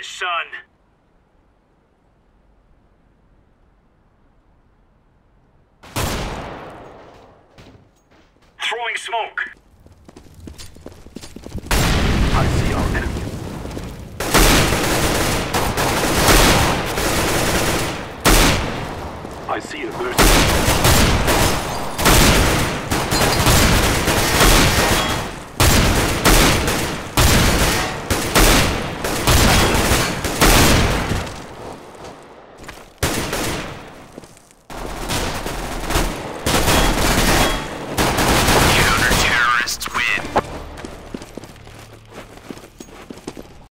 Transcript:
it, son. Throwing smoke. I see our enemy. I see a person.